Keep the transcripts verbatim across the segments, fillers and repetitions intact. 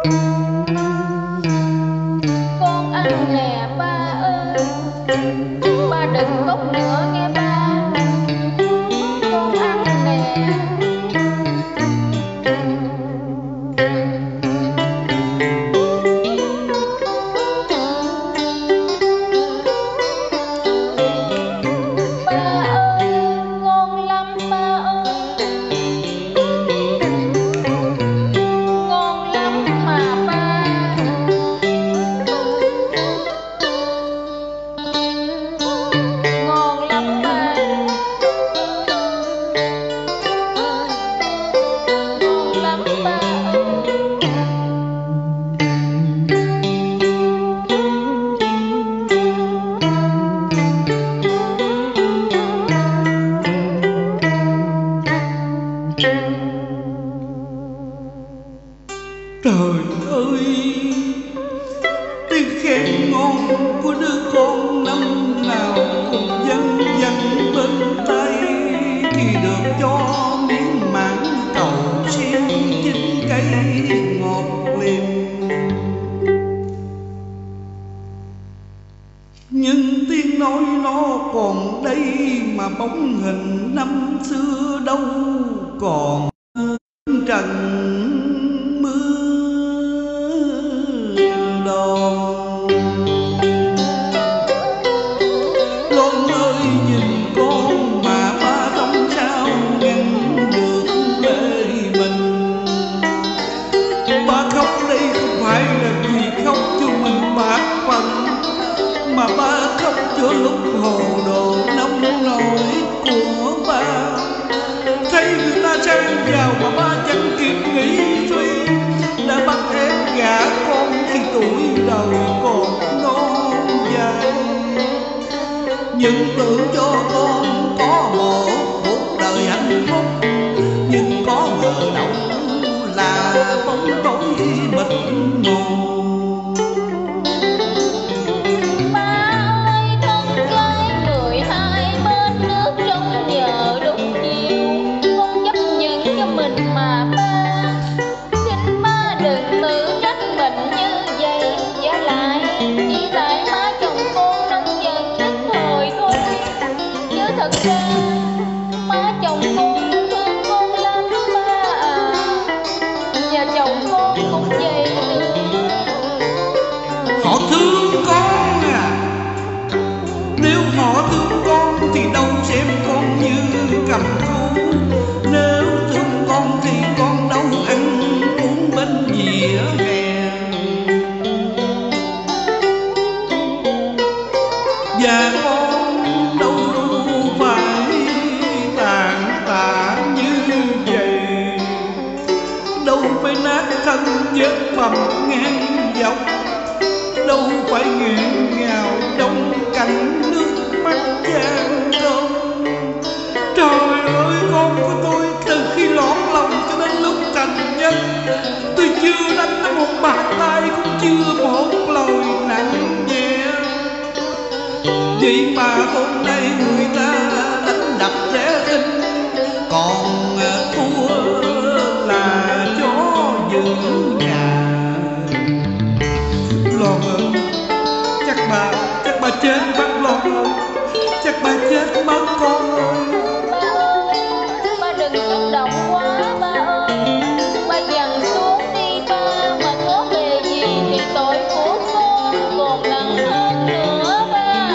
Con ăn nè ba ơi, ba đừng khóc nữa nghe ba. Con ăn nè. Trời ơi, tiếng khen ngon của đứa con năm nào cũng văng vẳng bên tay, khi được cho miếng mãn cầu xiên chín cây ngọt liềm. Nhưng tiếng nói nó còn đây mà bóng hình năm xưa đâu còn trần mà ba khóc cho lúc hồ đồ nông nổi của ba. Thấy người ta sang giàu mà ba chẳng kịp nghĩ suy, đã bắt em gả con khi tuổi đầu còn non dài. Nhưng tưởng cho con có một cuộc đời hạnh phúc, nhưng có ngờ đâu là bóng tối mịt mù. Má chồng con thương con lắm ba à, và chồng con cũng vậy nữa. Họ thương con à, nếu họ thương con thì đâu xem con như cầm thú. Nếu thương con thì con đâu ăn uống bên dĩa hè. Và con đâu phải tàn tạ như vậy, đâu phải nát thân vết bầm ngang dọc, đâu phải nghẹn ngào trong cảnh nước mắt chan rông. Trời ơi, con của tôi từ khi lọt lòng cho đến lúc thành nhân, tôi chưa đánh nó một bàn tay, cũng chưa một lời nặng nhẹ. Vậy mà hôm nay người ta đánh đập rẻ tinh, còn thua là chó giữ nhà. Loan ơi, chắc bà, chắc bà chết mất Loan ơi, chắc bà chết mất con ơi. Ba ơi, ba đừng kích động quá ba ơi, ba dằn xuống đi ba, mà có về gì thì tội của con còn nặng hơn nữa ba.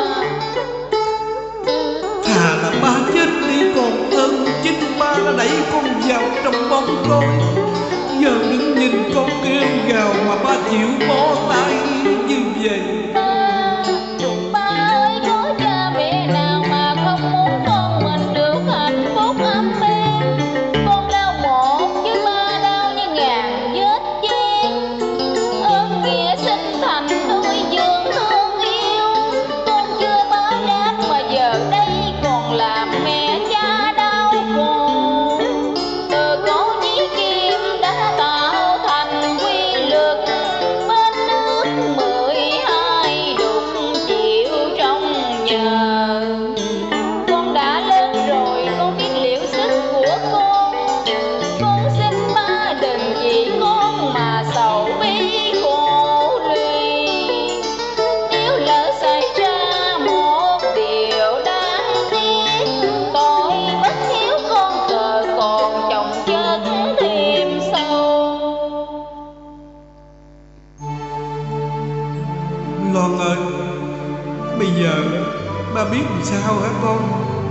Thà là ba chết đi còn hơn chính ba đã đẩy con vào trong bóng tối. Giờ đứng nhìn con kêu gào mà ba chịu bó tay như vậy. Ba, ba ơi, có cha mẹ nào mà không muốn con mình được hạnh phúc ấm êm. Con đau một chứ ba đau như ngàn vết chen. Ơn nghĩa sinh thành nuôi dưỡng thương yêu, con chưa báo đáp mà giờ đây còn làm mẹ cha đau khổ. Từ cổ chí kim đã tạo thành quy luật, bên biết làm sao hả con?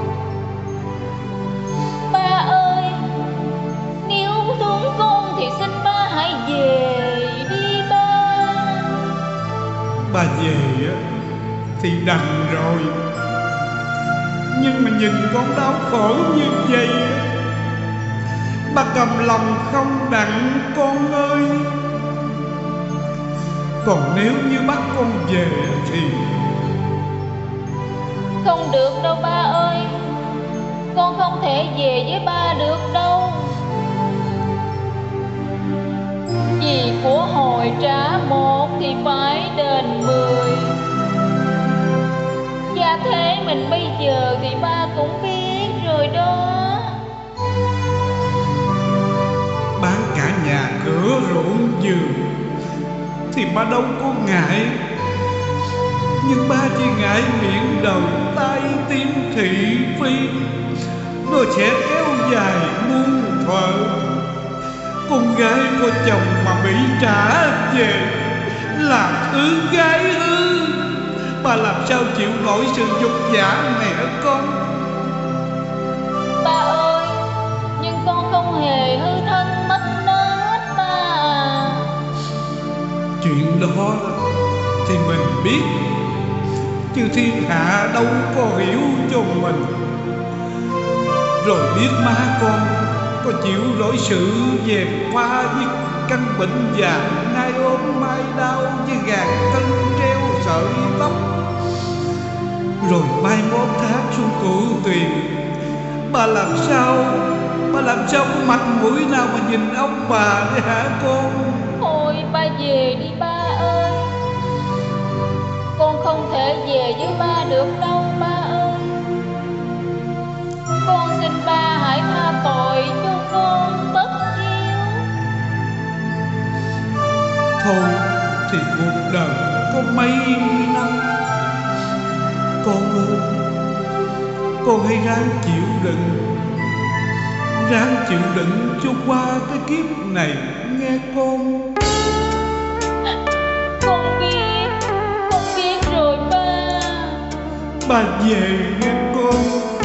Ba ơi, nếu thương con thì xin ba hãy về đi ba. Ba về á thì đành rồi, nhưng mà nhìn con đau khổ như vậy, ba cầm lòng không đặng con ơi. Còn nếu như bắt con về thì không được đâu ba ơi, con không thể về với ba được đâu. Vì của hồi trả một thì phải đền mười. Gia thế mình bây giờ thì ba cũng biết rồi đó. bán cả nhà cửa ruộng vườn thì ba đâu có ngại, nhưng ba chỉ ngại miệng đầu tay tim thị phi, nó sẽ kéo dài muôn thuở. Con gái có chồng mà bị trả về làm thứ gái ư? Bà làm sao chịu nổi sự dục vả này hả con? Ba ơi, nhưng con không hề hư thân mất nết ba à. Chuyện đó thì mình biết, chứ thiên hạ đâu có hiểu cho mình. Rồi biết má con có chịu nổi sự dèm pha với căn bệnh già, nay ốm mai đau với gàn thân treo sợi tóc. Rồi mai mốt thác xuống cửu tuyền, bà làm sao, bà làm sao có mặt mũi nào mà nhìn ông bà đấy hả con? Thôi ba về đi ba ơi, con không thể về với ba được đâu ba ơi. Con xin ba hãy tha tội cho con bất hiếu. Thôi thì cuộc đời có mấy mươi năm, con ơi, con hãy ráng chịu đựng, ráng chịu đựng cho qua cái kiếp này nghe con. Con biết, con biết rồi ba. Ba về nghe con,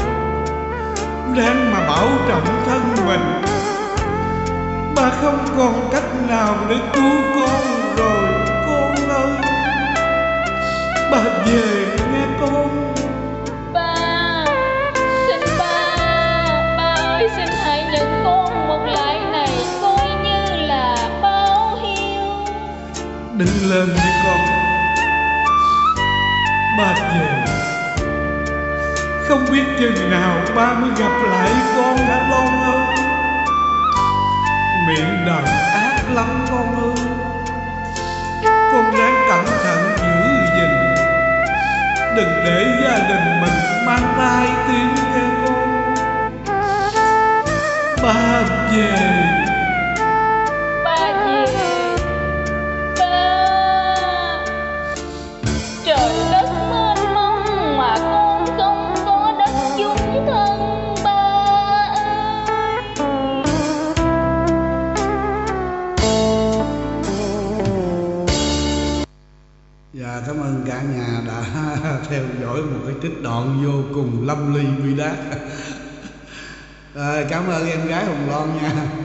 ráng mà bảo trọng thân mình. Ba không còn cách nào để cứu con rồi con ơi. Ba về nghe con. Ba, xin ba, ba ơi xin hãy nhận con một lại này coi như là báo hiếu. Đứng lên đi con. Ba về, không biết chừng nào ba mới gặp lại con hả Loan ơi. Miệng đời ác lắm con ơi. Con ráng cẩn thận giữ gìn, đừng để gia đình mình mang tai tiếng nghe con. Ba về. Ba về, ba. Trời đất mênh mông mà con không có đất dung thân ba ơi. Dạ, cảm ơn cả nhà đã theo dõi một cái trích đoạn vô cùng lâm ly bi đát. À, cảm ơn em gái Hồng Loan nha.